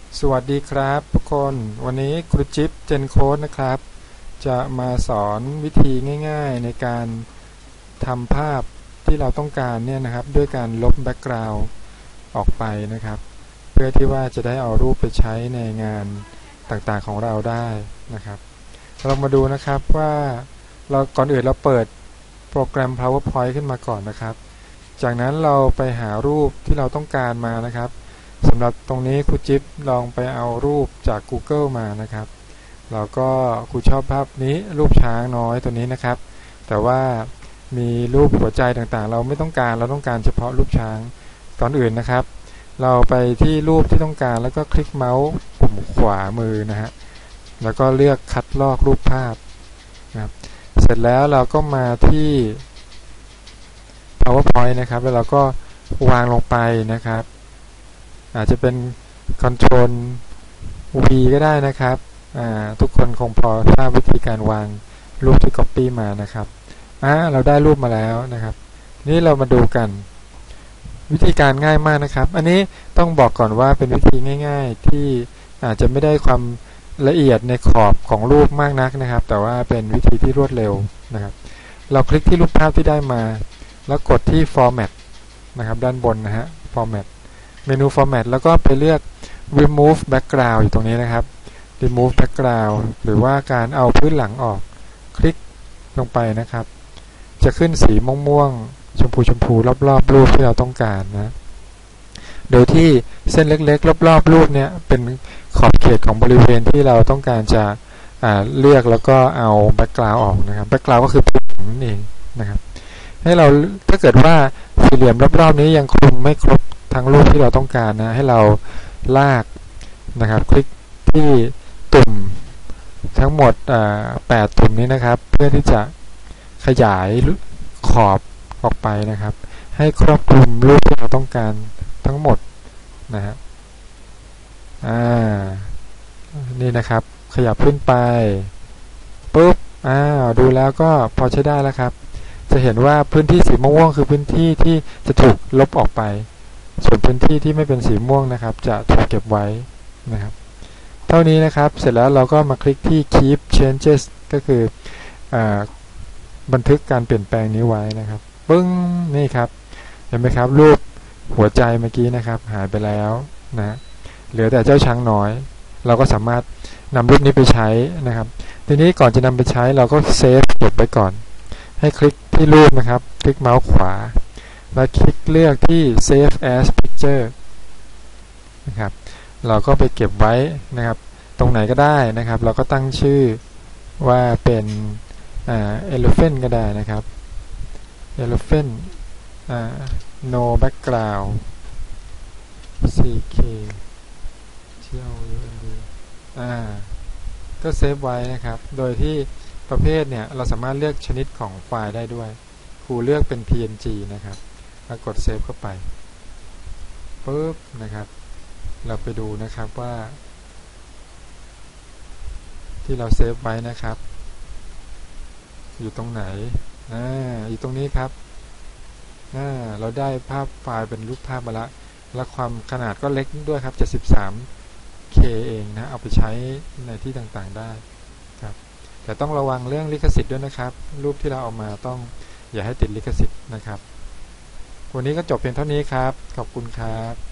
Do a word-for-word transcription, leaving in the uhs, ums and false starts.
สวัสดีครับทุกคนวันนี้ครูจิ๊บเจนโค้ดนะครับจะมาสอนวิธีง่ายๆในการทำภาพที่เราต้องการเนี่ยนะครับด้วยการลบแบ็กกราวด์ออกไปนะครับเพื่อที่ว่าจะได้เอารูปไปใช้ในงานต่างๆของเราได้นะครับเรามาดูนะครับว่าเราก่อนอื่นเราเปิดโปรแกรม PowerPoint ขึ้นมาก่อนนะครับจากนั้นเราไปหารูปที่เราต้องการมานะครับสำหรับตรงนี้ครูจิ๊บลองไปเอารูปจาก Google มานะครับเราก็ครูชอบภาพนี้รูปช้างน้อยตัวนี้นะครับแต่ว่ามีรูปหัวใจต่างๆเราไม่ต้องการเราต้องการเฉพาะรูปช้างก่อนอื่นนะครับเราไปที่รูปที่ต้องการแล้วก็คลิกเมาส์ปุ่มขวามือนะฮะแล้วก็เลือกคัดลอกรูปภาพนะครับเสร็จแล้วเราก็มาที่ PowerPoint นะครับแล้วเราก็วางลงไปนะครับอาจจะเป็น Ctrl V ก็ได้นะครับทุกคนคงพอทราบวิธีการวางรูปที่ Copy มานะครับอ่าเราได้รูปมาแล้วนะครับนี่เรามาดูกันวิธีการง่ายมากนะครับอันนี้ต้องบอกก่อนว่าเป็นวิธีง่ายๆที่อาจจะไม่ได้ความละเอียดในขอบของรูปมากนักนะครับแต่ว่าเป็นวิธีที่รวดเร็วนะครับเราคลิกที่รูปภาพที่ได้มาแล้วกดที่ Format นะครับด้านบนนะฮะ Formatเมนู Format แล้วก็ไปเลือก Remove Background อยู่ตรงนี้นะครับ Remove Background หรือว่าการเอาพื้นหลังออกคลิกลงไปนะครับจะขึ้นสีม่วงๆชมพูชมพูรอบๆรูปที่เราต้องการนะโดยที่เส้นเล็กๆรอบๆรูปเนี่ยเป็นขอบเขตของบริเวณที่เราต้องการจะเลือกแล้วก็เอา Background ออกนะครับ Background ก็คือพื้นหลังนั่นเองนะครับให้เราถ้าเกิดว่าสี่เหลี่ยมรอบๆนี้ยังคลุมไม่ครบทั้งรูปที่เราต้องการนะให้เราลากนะครับคลิกที่ตุ่มทั้งหมดแปดตุ่มนี้นะครับเพื่อที่จะขยายขอบออกไปนะครับให้ครอบคลุมรูปที่เราต้องการทั้งหมดนะฮะอ่านี่นะครับขยับขึ้นไปปุ๊บอ้าวดูแล้วก็พอใช้ได้แล้วครับจะเห็นว่าพื้นที่สีม่วงคือพื้นที่ที่จะถูกลบออกไปส่วนพื้นที่ที่ไม่เป็นสีม่วงนะครับจะถูกเก็บไว้นะครับเท่านี้นะครับเสร็จแล้วเราก็มาคลิกที่ keep changes ก็คืออบันทึกการเปลี่ยนแปลงนี้ไว้นะครับปึ้งนี่ครับเห็นไหมครับรูปหัวใจเมื่อกี้นะครับหายไปแล้วนะเหลือแต่เจ้าช้างน้อยเราก็สามารถนำรูปนี้ไปใช้นะครับทีนี้ก่อนจะนำไปใช้เราก็เซฟเก็บไว้ก่อนให้คลิกที่รูปนะครับคลิกเมาส์ขวาแล้วคลิกเลือกที่ Save as Picture นะครับเราก็ไปเก็บไว้นะครับตรงไหนก็ได้นะครับเราก็ตั้งชื่อว่าเป็น elephant ก็ได้นะครับ elephant no background ซี เค ที แอล ยู เอ็น ดี อ่าก็เซฟไว้นะครับโดยที่ประเภทเนี่ยเราสามารถเลือกชนิดของไฟล์ได้ด้วยครูเลือกเป็น พี เอ็น จี นะครับแล้วกดเซฟเข้าไปปุ๊บนะครับเราไปดูนะครับว่าที่เราเซฟไว้นะครับอยู่ตรงไหนอ่าอยู่ตรงนี้ครับอ่าเราได้ภาพไฟล์เป็นรูปภาพมาละและความขนาดก็เล็กด้วยครับเจ็ดสิบสาม เค เองนะเอาไปใช้ในที่ต่างๆได้ครับแต่ต้องระวังเรื่องลิขสิทธิ์ด้วยนะครับรูปที่เราเอามาต้องอย่าให้ติดลิขสิทธิ์นะครับวันนี้ก็จบเพียงเท่านี้ครับขอบคุณครับ